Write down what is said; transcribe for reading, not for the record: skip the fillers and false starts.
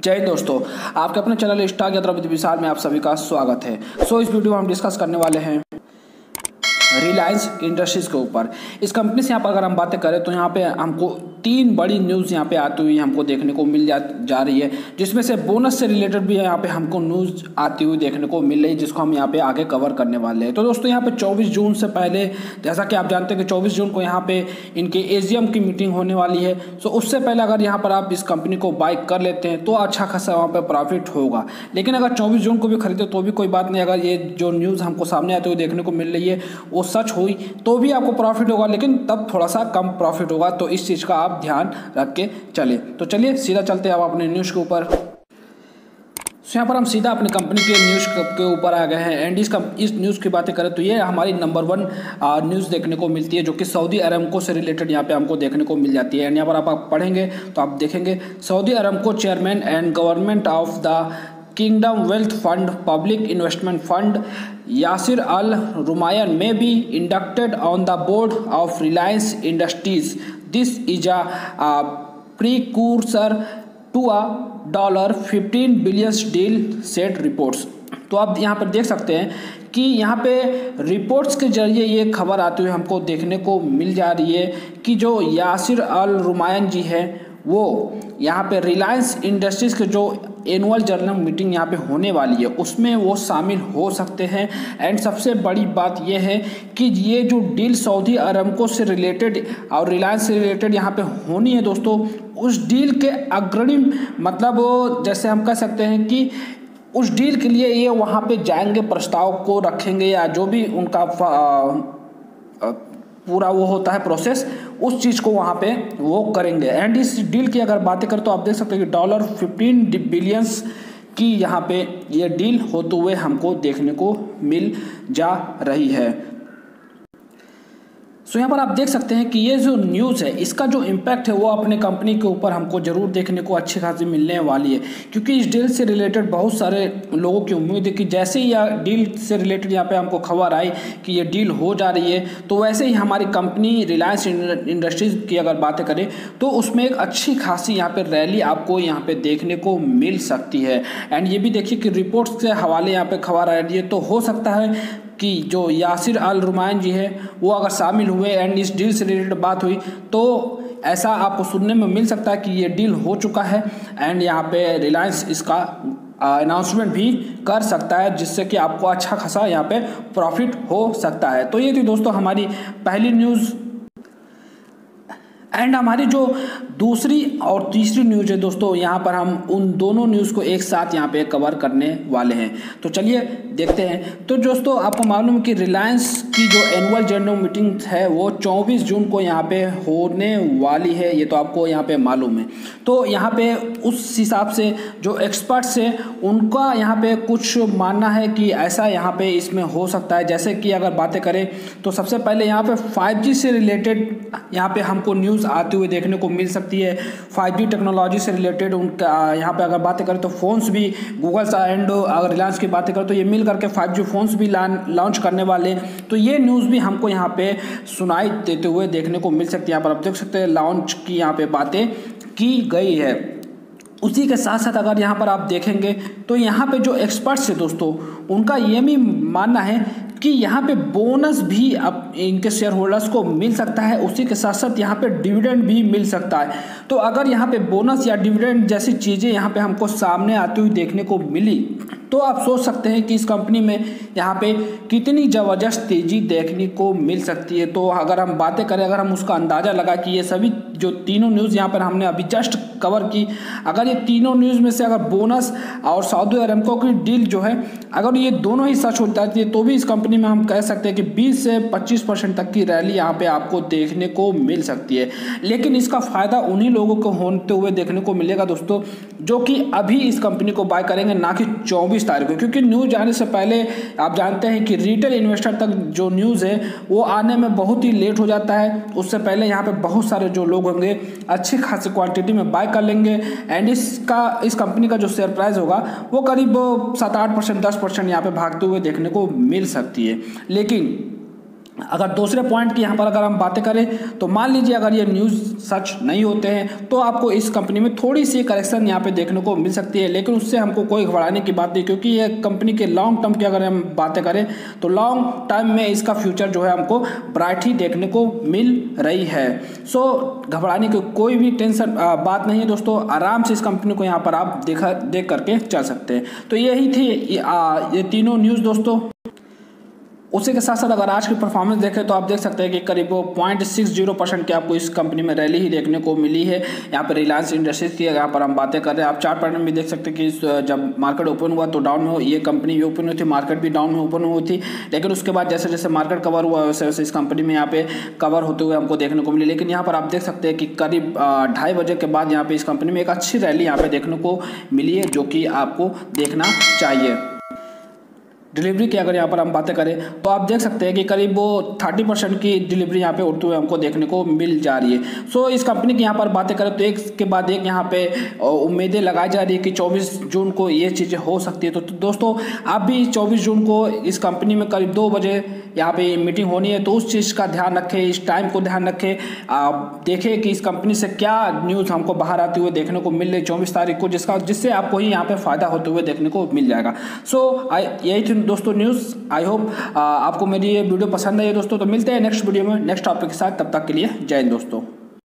जय हिंद दोस्तों, आपके अपने channel stock Yatra with Vishal में आप सभी का स्वागत है। इस वीडियो में हम डिस्कस करने वाले हैं रिलायंस इंडस्ट्रीज के ऊपर। इस कंपनी से यहाँ पर अगर हम बातें करें तो यहाँ पे हमको तीन बड़ी न्यूज़ यहाँ पे आती हुई हमको देखने को मिल जा रही है, जिसमें से बोनस से रिलेटेड भी यहाँ पे हमको न्यूज़ आती हुई देखने को मिल रही है, जिसको हम यहाँ पे आगे कवर करने वाले हैं। तो दोस्तों यहाँ पे 24 जून से पहले, जैसा कि आप जानते हैं कि 24 जून को यहाँ पे इनके एजीएम की मीटिंग होने वाली है। तो उससे पहले अगर यहाँ पर आप इस कंपनी को बाय कर लेते हैं तो अच्छा खासा वहाँ पर प्रॉफिट होगा। लेकिन अगर 24 जून को भी खरीदे तो भी कोई बात नहीं, अगर ये जो न्यूज़ हमको सामने आते हुए देखने को मिल रही है वो सच हुई तो भी आपको प्रॉफिट होगा, लेकिन तब थोड़ा सा कम प्रॉफिट होगा। तो इस चीज़ का आप ध्यान रख के चले। तो चलिए सीधा चलते हैं अब अपने न्यूज़ के ऊपर। यहाँ पर हम सीधा अपनी कंपनी के न्यूज़ के ऊपर आ गए हैं। एंड इस न्यूज़ की बातें करें तो ये हमारी नंबर 1 न्यूज़ देखने को मिलती है, जो कि सऊदी अरामको से रिलेटेड यहाँ पे हमको देखने को मिल जाती है। एंड यहाँ पर आप पढ़ेंगे तो आप देखेंगे, Saudi Aramco chairman and government of the kingdom wealth fund public investment fund Yasir al Rumayyan में be inducted on the board of Reliance industries. This is a precursor to a $15 billion deal set reports. तो आप यहाँ पर देख सकते हैं कि यहाँ पे रिपोर्ट्स के जरिए ये खबर आती हुई हमको देखने को मिल जा रही है कि जो यासिर अल रुमायन जी है वो यहाँ पे रिलायंस इंडस्ट्रीज के जो एनुअल जर्नल मीटिंग यहाँ पे होने वाली है उसमें वो शामिल हो सकते हैं। एंड सबसे बड़ी बात ये है कि ये जो डील सऊदी अरामको से रिलेटेड और रिलायंस से रिलेटेड यहाँ पे होनी है दोस्तों, उस डील के अग्रणी मतलब जैसे हम कह सकते हैं कि उस डील के लिए ये वहाँ पे जाएंगे, प्रस्ताव को रखेंगे या जो भी उनका पूरा वो होता है प्रोसेस, उस चीज़ को वहाँ पे वो करेंगे। एंड इस डील की अगर बातें करें तो आप देख सकते हैं कि $15 बिलियन की यहाँ पे ये डील होते हुए हमको देखने को मिल जा रही है। यहाँ पर आप देख सकते हैं कि ये जो न्यूज़ है इसका जो इम्पैक्ट है वो अपने कंपनी के ऊपर हमको ज़रूर देखने को अच्छी खासी मिलने वाली है, क्योंकि इस डील से रिलेटेड बहुत सारे लोगों की उम्मीद है कि जैसे ही यह डील से रिलेटेड यहाँ पे हमको खबर आई कि ये डील हो जा रही है तो वैसे ही हमारी कंपनी रिलायंस इंडस्ट्रीज की अगर बातें करें तो उसमें एक अच्छी खासी यहाँ पर रैली आपको यहाँ पर देखने को मिल सकती है। एंड ये भी देखिए कि रिपोर्ट्स के हवाले यहाँ पर खबर आ रही है, तो हो सकता है कि जो यासिर अल रुमायन जी है वो अगर शामिल हुए एंड इस डील से रिलेटेड बात हुई तो ऐसा आपको सुनने में मिल सकता है कि ये डील हो चुका है। एंड यहाँ पे रिलायंस इसका अनाउंसमेंट भी कर सकता है, जिससे कि आपको अच्छा खासा यहाँ पे प्रॉफिट हो सकता है। तो ये थी दोस्तों हमारी पहली न्यूज़। एंड हमारी जो दूसरी और तीसरी न्यूज़ है दोस्तों, यहाँ पर हम उन दोनों न्यूज़ को एक साथ यहाँ पे कवर करने वाले हैं। तो चलिए देखते हैं। तो दोस्तों आपको मालूम है कि रिलायंस की जो एनुअल जनरल मीटिंग है वो 24 जून को यहाँ पे होने वाली है, ये तो आपको यहाँ पे मालूम है। तो यहाँ पे उस हिसाब से जो एक्सपर्ट्स हैं उनका यहाँ पे कुछ मानना है कि ऐसा यहाँ पे इसमें हो सकता है। जैसे कि अगर बातें करें तो सबसे पहले यहाँ पे 5G से रिलेटेड यहाँ पे हमको न्यूज़ आते हुए देखने को मिल सकती है। 5G टेक्नोलॉजी से रिलेटेड उनका यहाँ पे अगर बातें करें तो फ़ोन्स भी गूगल एंड अगर रिलायंस की बातें करें तो ये मिल करके 5G फ़ोन्स भी लॉन्च करने वाले। तो ये न्यूज़ भी हमको यहाँ पे सुनाई देते हुए देखने को मिल सकती है। यहाँ पर आप देख सकते हैं लॉन्च की यहाँ पे बातें की गई है। उसी के साथ साथ अगर यहाँ पर आप देखेंगे तो यहाँ पे जो एक्सपर्ट्स हैं दोस्तों उनका ये भी मानना है कि यहाँ पे बोनस भी अब इनके शेयर होल्डर्स को मिल सकता है, उसी के साथ साथ यहाँ पे डिविडेंड भी मिल सकता है। तो अगर यहाँ पे बोनस या डिविडेंड जैसी चीज़ें यहाँ पे हमको सामने आती हुई देखने को मिली तो आप सोच सकते हैं कि इस कंपनी में यहाँ पे कितनी ज़बरदस्त तेज़ी देखने को मिल सकती है। तो अगर हम बातें करें, अगर हम उसका अंदाज़ा लगा कि ये सभी जो तीनों न्यूज़ यहाँ पर हमने अभी जस्ट कवर की, अगर ये तीनों न्यूज़ में से अगर बोनस और सऊदी अरामको की डील जो है अगर ये दोनों ही सच हो जाती है तो भी इस कंपनी में हम कह सकते हैं कि 20 से 25% तक की रैली यहाँ पे आपको देखने को मिल सकती है। लेकिन इसका फ़ायदा उन्हीं लोगों को होते हुए देखने को मिलेगा दोस्तों जो कि अभी इस कंपनी को बाय करेंगे, ना कि 24 तारीख को, क्योंकि न्यूज़ आने से पहले आप जानते हैं कि रिटेल इन्वेस्टर तक जो न्यूज़ है वो आने में बहुत ही लेट हो जाता है। उससे पहले यहाँ पे बहुत सारे जो लोग होंगे अच्छी खासी क्वांटिटी में बाय कर लेंगे। एंड इस कंपनी का जो शेयर प्राइस होगा वो करीब 7-8%, 10% यहाँ पे भागते हुए देखने को मिल सकती है। लेकिन अगर दूसरे पॉइंट की यहाँ पर अगर हम बातें करें तो मान लीजिए अगर ये न्यूज़ सच नहीं होते हैं तो आपको इस कंपनी में थोड़ी सी करेक्शन यहाँ पे देखने को मिल सकती है, लेकिन उससे हमको कोई घबराने की बात नहीं, क्योंकि ये कंपनी के लॉन्ग टर्म की अगर हम बातें करें तो लॉन्ग टर्म में इसका फ्यूचर जो है हमको ब्राइट ही देखने को मिल रही है। सो घबराने की कोई भी टेंशन बात नहीं है दोस्तों, आराम से इस कंपनी को यहाँ पर आप देख करके चल सकते हैं। तो यही थी ये तीनों न्यूज़ दोस्तों। उसी के साथ साथ अगर आज की परफॉर्मेंस देखें तो आप देख सकते हैं कि करीब 0.60% की आपको इस कंपनी में रैली ही देखने को मिली है। यहाँ पर रिलायंस इंडस्ट्रीज की यहाँ पर हम बातें कर रहे हैं, आप चार्ट पैटर्न भी देख सकते हैं कि जब मार्केट ओपन हुआ तो डाउन में ये कंपनी भी ओपन हुई थी, मार्केट भी डाउन में ओपन हुई थी, लेकिन उसके बाद जैसे जैसे मार्केट कवर हुआ वैसे वैसे इस कंपनी में यहाँ पे कवर होते हुए हमको देखने को मिली। लेकिन यहाँ पर आप देख सकते हैं कि करीब 2:30 बजे के बाद यहाँ पे इस कंपनी में एक अच्छी रैली यहाँ पे देखने को मिली है, जो कि आपको देखना चाहिए। डिलीवरी की अगर यहाँ पर हम बातें करें तो आप देख सकते हैं कि करीब वो 30% की डिलीवरी यहाँ पे उड़ते हुए हमको देखने को मिल जा रही है। सो इस कंपनी की यहाँ पर बातें करें तो एक के बाद एक यहाँ पे उम्मीदें लगाई जा रही है कि 24 जून को ये चीज़ें हो सकती है। तो दोस्तों आप भी 24 जून को इस कंपनी में करीब 2 बजे यहाँ पे मीटिंग होनी है, तो उस चीज़ का ध्यान रखें, इस टाइम को ध्यान रखें, आप देखें कि इस कंपनी से क्या न्यूज़ हमको बाहर आते हुए देखने को मिल रही 24 तारीख को, जिससे आपको ही यहाँ पे फ़ायदा होते हुए देखने को मिल जाएगा। सो यही थी दोस्तों न्यूज़। आई होप आपको मेरी ये वीडियो पसंद आई है दोस्तों। तो मिलते हैं नेक्स्ट वीडियो में नेक्स्ट टॉपिक के साथ, तब तक के लिए जय हिंद दोस्तों।